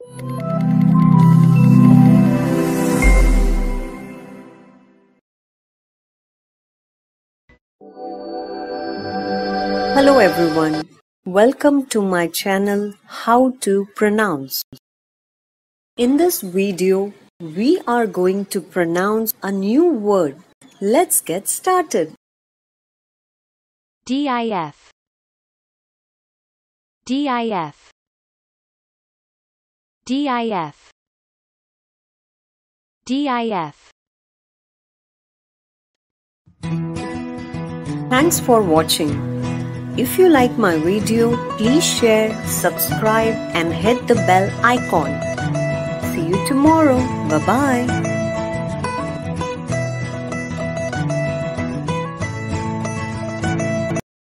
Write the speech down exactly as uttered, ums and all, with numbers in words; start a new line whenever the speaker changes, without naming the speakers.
Hello everyone, welcome to my channel How to Pronounce. In this video, we are going to pronounce a new word. Let's get started.
Dif Dif Dif Dif
Thanks for watching. If you like my video, please share, subscribe and hit the bell icon. See you tomorrow. Bye-bye.